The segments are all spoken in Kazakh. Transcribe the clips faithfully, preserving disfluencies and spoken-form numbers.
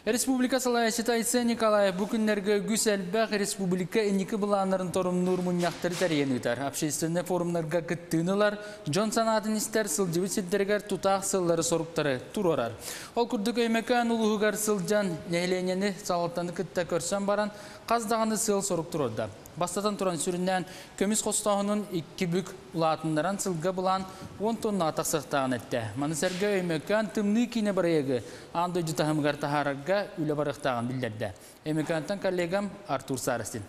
Республика Салаяшытайсы Николаев бүкіндерге Гүсәлбәқ Республика энекі бұланларын торымнур мұнияқтары тәрген өтер. Общественный форумларға күттіңілар, Джон санатын істер сылжывы сетдергер тұтақ сыллары соруқтары тұр орар. Ол күрдік өймекан ұлығығар сылжан нәйленені салаттаны күтті көрсен баран қаздағаны сыл соруқтыр орда. Бастатан тұран сүрінден көміс қостағының екі бүк ұлатындаран сылға бұлан он тонна атақ сықтағын әтті. Манысерге өймекан тымны кейіне барайығы аңды жүтахымғар тахарарға үлі барықтағын білдерді. Өймекантан коллегам Артур Сарыстин.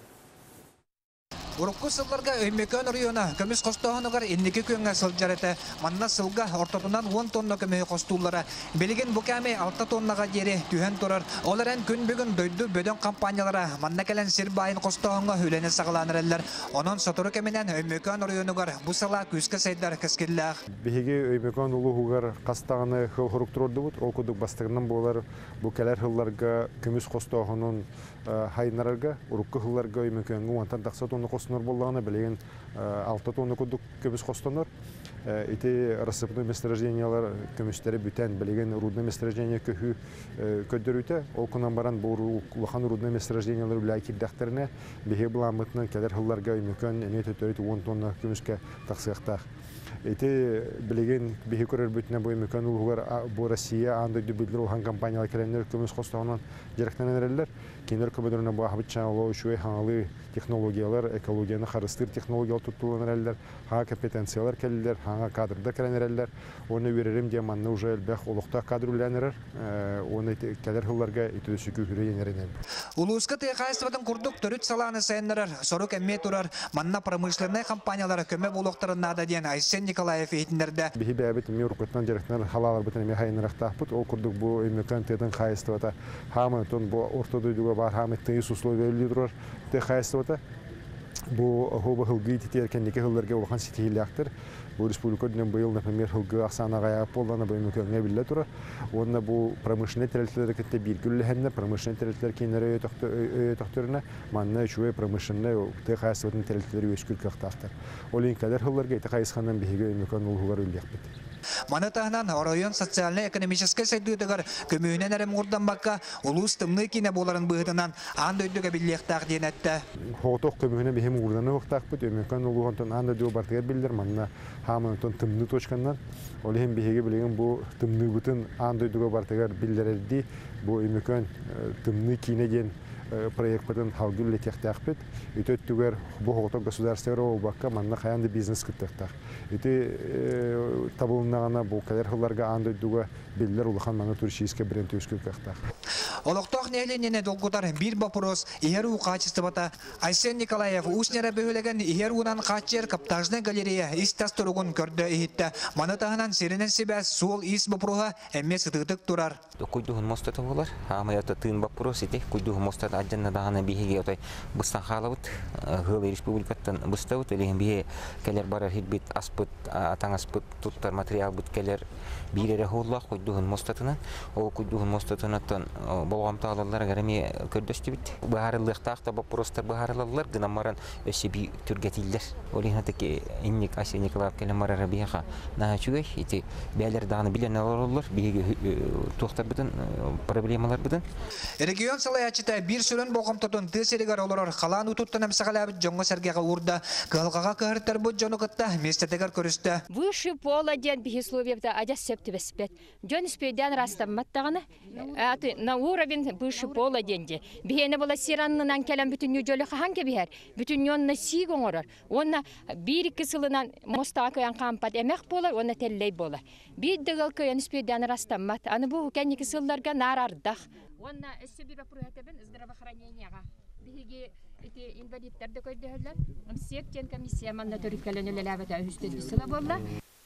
Урукку сылларга өймекөн района көміс қостағынығар еннеке көнгә сылжарыты. Манна сылға ортотынан он тонна көмі қостулары. Белеген бұкәме алты тоннаға жері түйен тұрар. Оларан күн бүгін дөйді бөден кампаниялары манна кәлін сир байын қостағынға өйлені сағыланырылар. Onun сотыры кәменен өймекөн районығар бұсала күскі сайдар кәскелләғ. Беге өймекөн ұлығығар қастағыны хыл құрук тұрорды бұд. Ол күдік бастығынан болар бұл кәлер хылларға көміс қостағының хайнарарға, урукку хылларға өймекөнгі уантан тақса тонны қостыныр болғаны білеген алты тонны күдік көміс қостыныр. Эти рассыпные месторождениялар көмістері бүтән білеген рудный месторождения көхі көддірүйті. Ол күнан баран бұл улахан рудный месторождениялар үлі кирдәқтеріне беге бұламытының кәлер хылларға өймекөн әне төтөрейті он тонна көміске тақсықтақ. Эти билеген беге көрөр бүтүнө бой мөкөн улугар бу Россия анда дүбүлдүр улган компаниялар келендер көмүс костогунан жеректенелер кинер көбөдөрүнө бу хабытча олоо шуй хаңалы технологиялар экологияны харыстыр технологиялар туттуланерлер ха компетенциялар келдер хаңа кадрда келенерлер оны берерим де манны уже бах улукта кадруланер оны келер хылларга итүсүкү хүрөйенерен улуска техайствадан курдук төрүт саланы сайннар сорук эмме турар манна промышленный компаниялар көмө булуктарына да ден Айсен Николаев эйтинерде бихибәбит мирукытнан жеректен халалар бутын эме хайнырактапыт ол курдук бу эмекан теден хайствата хамы тон бу ортодойдуга бар хамы тыйс условиялы турар техайствата бу хоба хылгы титеркен неке хылларга улхан ситиляктыр. Бу республикадан быйыл, например, хылгы аксанага полдана бөймөкөнгө биле тура. Онда бу промышленный территориялар кетте биргүлләһәнне промышленный территориялар кинере өтөктөрүнө манна чуе промышленный техасатын территориялар өскүл кактактыр. Олин кадер хылларга техасхандан биге мөкөн улгар үлдәкбит. Манатахнан район социально-экономический сайдыдыгар көмөөнен әрем урдан бакка улус тымны кине боларын быһытынан ан дөйдүгө биллектак денетте. Хоток көмөөнен бихем урдан уктакпыт өмөкөн улугонтон ан дөйдү бартыгар билдер манна хамынтон тымны точкандан олем биһеге билеген бу тымны бутын ан дөйдүгө бартыгар билдерди бу өмөкөн тымны кине ден проект потен халгылы техтахпет өтөт түгер бу хоток государственного бакка манна хаянды бизнес кыттыктак эти табылнагана бу калерхларга андай дуга биллер улахан мана туристический бренд өскөк кактак Олоқтоқ нәйленіне долгудар бір вопрос иеру качествота Айсен Николаев уснера бөлеген иерунан качер каптажный галерея истас туругун көрдө ихитте манатаханан сиренен себе сол ис вопроса эмме сытыктык турар куйдугун мостата болар амаята тын вопрос ите куйдугун мостата аджанна дагана биһиге отой быстан халабыт хыл республикаттан быстабыт элеген бие келер барар хитбит аспыт атаңаспыт туттар материал бут келер бирере холлах куйдугун мостатынан ол куйдугун мостатанаттан болгам таалалар гарами көрдөстүбүт баарылыктак да вопростар баарылалар гынамаран өсүби түргетилдер олихатеки инник Айсен Николаев келемара рабиха начугай ити бәлер даны билен алалар биге токтар бүтүн проблемалар бүтүн регион салаячыта бир сүрөн болгомтотун тесеригер олорор калан утуттан амсагалабыт жоңго сергега урда калгага кыртар бу жонукатта местетегер көрүстө выше пола ден бихисловьевда адас септивеспет жон спейдан растамматтаганы аты на уровень выше пола денде бихене бола сираннан келен бүтүн жолу ханге бихер бүтүн йонна сигоңорор онна бир кысылынан мостакаян кампат эмек болар онна теллей болар бир дегал көйөн спейдан растаммат аны бу кенни кысылларга нарардах онна эсебиба проектебен здравоохранениега биге эти инвалидтерде көйдөһөлөр сектен комиссия манна төрүккөлөнөлөлөбөтө үстөдү сыла болла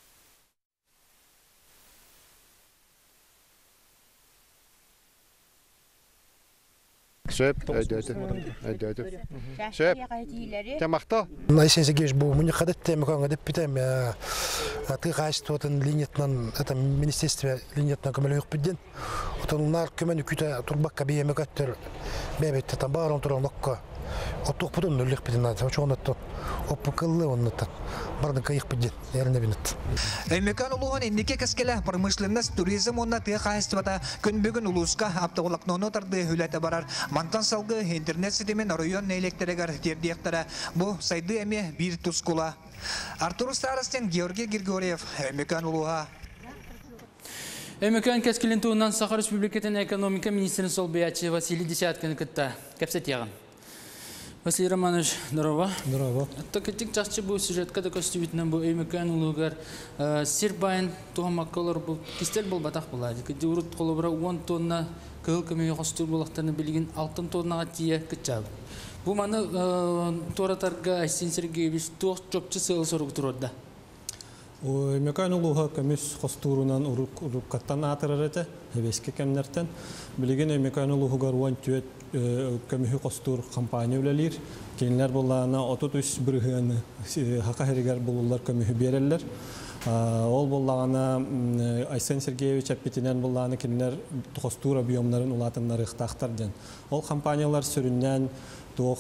Шеп, ödedi. Ödedi. Şep. Tamaqta. Айсен Сергеевич, bu мне ходить меканга деп питем. Ты качествотын линетнан это министерство линетнан көмөлөк биден. Отонлар көмөнү күтө турбакка бие мекаттер. Бебетте там барон турон нокко. оттук путун нөллек битин ата чоонотто оппукыллы оннотта бардын кайык бидет ярына бинет Эмекан улухан иннике кескеле промышленность туризм онна тыя хаыстыбата күнбүгүн улуска аптыгылакноно тарды хүләтә барар мантан салгы интернет сетемен район электрегер тердияктара бу сайды эме бир тускула Артур Старостин Георгий Григорьев Эмекан улуха Эмекан кескелен туунан Саха Республикатын экономика министрин Солбиячи Василий Десяткин кытта кепсет ягын. Василий Романович, здорово. Здорово. Так этик часто был сюжет, когда костюмитным был Эмекан улугар Сирбайн тухамаккалар был кистел был батах была. Кеди урут колобра он тонна кылками костюм булактаны билген алтын тоннага тие кычабы. Бу маны торатарга Айсин Сергеевич тох чопчы сыл сорук турда. Эмекан улуга көмүс костурунан урук урук каттан атырырыты хебеске кемнертен билеген Эмекан улугар он төт көмүхү костур компания үлелир кинилер буллана отут үч биргени хака херигер булулар көмүхү берелер ол буллагана Айсен Сергеевич аппетинен булланы кинилер костур объемнарын улатыннары тактарден ол компаниялар сүрүннән тох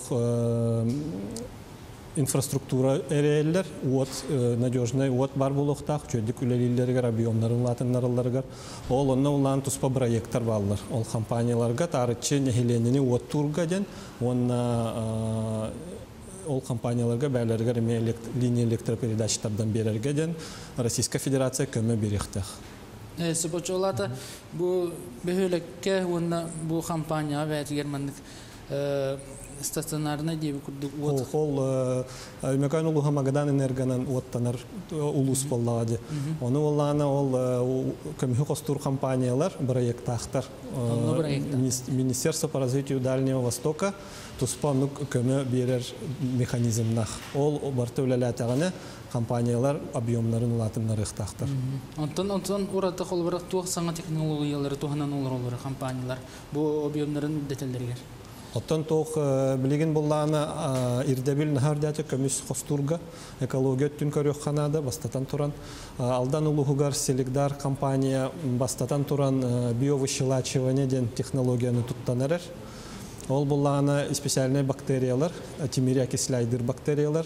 инфраструктура эрелер, вот надежный, вот бар булуктак, чөйдик үлелилерге объемнарын латыннарыларга, ол онна улан туспа проекттар баллар. Ол компанияларга тарычы нехеленини вот турга ден, онна ол компанияларга бәйләргә реме линия электропередачтардан берәргә ден Российская Федерация көмө берехтәх. Э, субочолата бу бөһөлеккә онна бу компания вә германлык стационарный дип курдук вот ол Эмекан улуга Магадан энерганан оттанар улус боллагы. Оны олланы ол көмүхү костур компаниялар проекттахтар Министерство по развитию Дальнего Востока туспанук көмө берер механизмнах. Ол барты үлеләтәгәне компаниялар объемнарын улатыннары ихтахтар. Онтон онтон урата холбарак туак саңа технологиялары туһанан олар олар компаниялар бу объемнарын детальләргә. Оттон тоқ билеген болланы ирдебил нахардяты көмүс хостурга экология түн көрөк ханада бастатан туран алдан улугугар Селигдар компания бастатан туран биовыщелачивание ден технологияны туттанарар. Ол болланы специальный бактериялар, тимирия кислайдыр бактериялар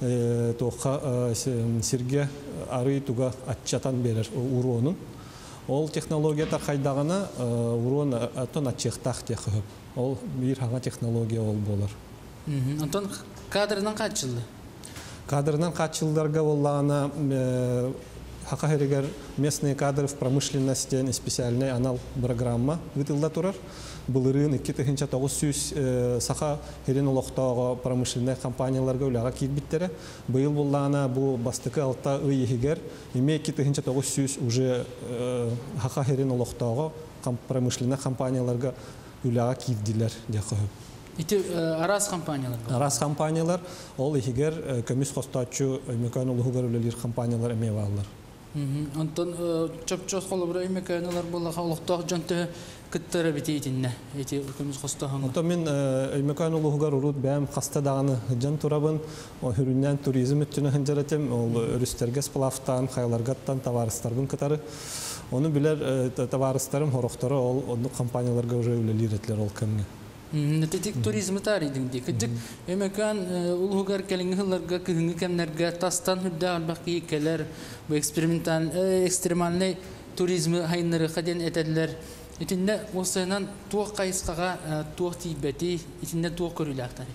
тоқа сирге ары туга атчатан берер уронун. Ол технология тархайдагына урон аттан атчыктак техөп. Ол бир хаңа технология ол болар. Антон кадрынан кач жылды? Кадрынан кач жылдарга болланы хака херигер местные кадры в промышленности специальный анал программа гытылда турар. Булырын эки миң тогуз жүз саха херин улоктогы промышленный компанияларга үлага кирбиттере. Быйыл болланы бу бастыкы алта ыйыгер эми эки миң тогуз жүз уже хака херин улоктогы промышленный компанияларга үлага кирдилер дехо. Ити арас компаниялар. Арас компаниялар ол ихигер көмүс костачу Эмекан улугар үлелер компаниялар эме баллар. Антон чөп-чөп холобра Эмеканалар буллага улуктак жонты кыттары битетинне. Эти көмүс костахан. Антон мен Эмекан улугар урут бәм хаста даганы жан турабын хүрүннән туризм үтүнө хынжаратым ол өрүстерге сплавтан хайларгаттан товарыстардын кытары. Оны билер товарыстарым хорохтору ол компанияларга уже үлелиретлер ол кемге. Нететик туризм таридин ди. Кыдык Эмекан улугар келингилерге кыгыңы кемнерге тастан хүддә албакы келер бу эксперименталь экстремальный туризм хайныры хаден этәдләр. Итинне осынан туак кайыскага туак тибети, итинне туак көрүләктәр.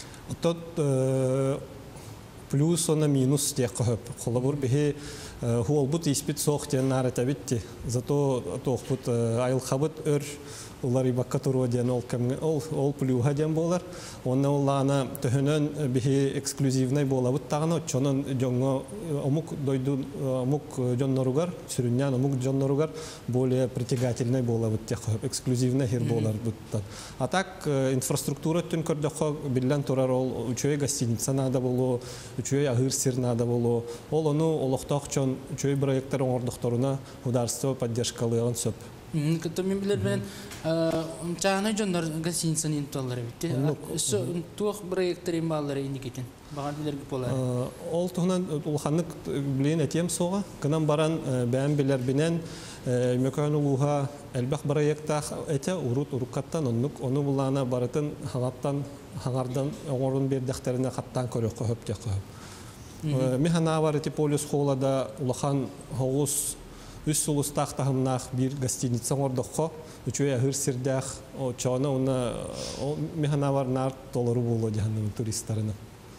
Тот плюс она минус тех хөп. Холобур бихи хуолбут испит сохтен наратабитти. Зато тохбут айылхабыт өр улар ибакка туру ден ол кемге ол ол плюха ден болар. Онна улана төһөнөн бихи эксклюзивный болабыт тагына чонон жоңго омук дойду омук жонноругар сүрүннән омук жонноругар более притягательный болабыт тех эксклюзивный хер болар буттан. А так инфраструктура түн көрдөккө билен турар ол үчөй гостиница надо боло, үчөй агыр сир надо боло. Ол ону олокток чон үчөй проекттер оңордокторуна государство поддержкалыгын сөп. Кытта мен билер менен чаана жондар гасинсан инталлар битти. Со тух проекттер баллары индикетен. Баган билерге болар. Ол туһунан улханнык билен этем сога кынан баран бән билер бинен мөкөн улуха элбах проекта эте урут уруккаттан оннук ону булана баратын халаттан хаңардан оңорун бердектерине каттан көрөк көп те көп. Механа бар эти полис холада улахан хоус үс сулустах тахымнах бир гостиница ордохо үчөй ахыр сирдах о чона уна механа бар нар доллары боло жаһанның туристларына.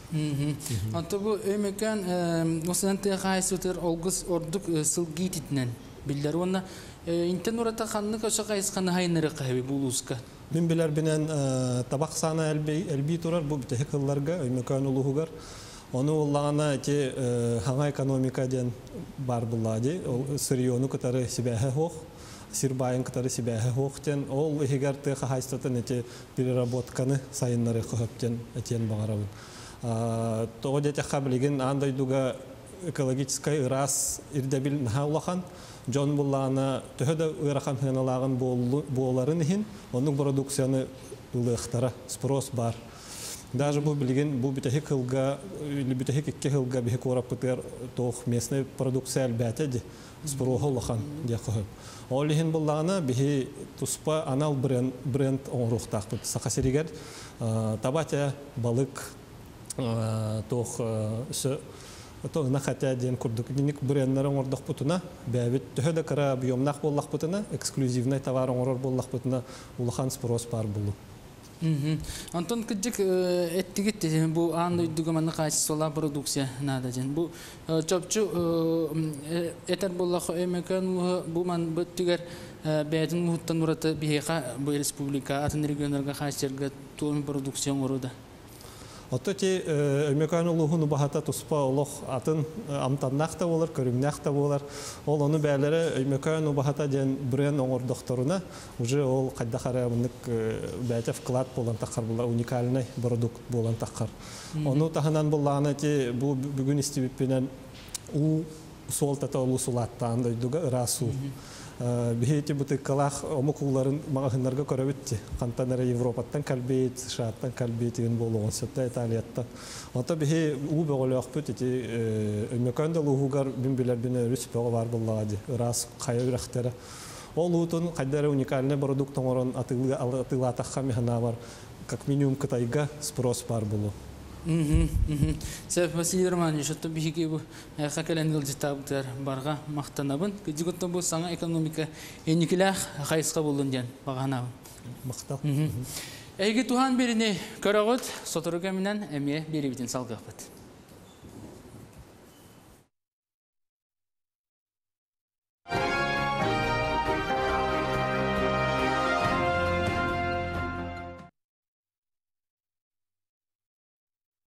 Anta bu ömeken osante gaysıtır olgus orduk sılgititnen biller ona inten orata kanlık aşağı gayskanı haynırı kahve buluska. Min biler binen tabak sana elbi elbi turar bu tehekillarga ömeken uluhugar. Onu ullana ki hanga ekonomika den bar bulladı. O sıriyonu katarı sibehe hoq. Sirbayın katarı sibehe hoqten ol higar te gaysıtın ete bir rabotkаны sayınları kahpten eten bağarabın. Тоғыде тәқабілеген андай дуга экологическай ырас ирдебил нахаулахан, жон буллана төһөдө ырахан хыналагын боларын ихин, оның продукцияны улыхтара спрос бар. Даже бу билген бу битехи кылга, или битехи кекке кылга бихи корап кытыр тоқ местный продукция әлбәте спрохолахан дияқы. Ол ихин буллана бихи туспа анал бренд бренд оңрухтақ бит. Сақасиригер табатя балык тох с то на хотя ден курдук ник бренднарын ордох путуна бәбит төһөдө кара объемнах боллах путуна эксклюзивный товар оңрор боллах путуна улахан спрос бар булу. Антон кыжык эттигит бу аны дугаманы кайсыла продукция нада жен бу чопчу этер боллах эмекан бу ман бүттүгер бәдин муттан урата бихека бу республика атын региондарга кайсырга туун продукция оңруда. Оттоти өмекан улухуну бахата туспа олох атын амтаннахта болар, көрүмнахта болар. Ол оны бәлері өмекан бахата ден бренд оңор докторуна уже ол кайда харабынык бәте вклад болан тақар булар, уникальный продукт болан тақар. Оны таханан булланы ти бу бүгүн истибиппенен у солтата улу сулаттан дойдуга расу. Бихети бутыкалах омукулларын магазиннарга көрөбүтти. Кантанара Европаттан калбейт, Шаттан калбейт деген болгон сетте Италияттан. Ата бихе у бөгөлөк бүтти өмөкөндө лугугар бимбилер бине рүспөгө бар буллагы. Рас кайырактары. Ол утун кайдары уникальный продукт оңорон атылы атылата хамихана бар. Как минимум Кытайга спрос бар булу. Сәп Василий Романович, что бихиги бу хакалангыл житабыктар барга мактанабын. Кыжыгытта бу саңа экономика эникилах хайска болдун ден баганабын. Мактап. Эйги тухан берине көрөгөт соторуга менен эмие берибитин салгапыт.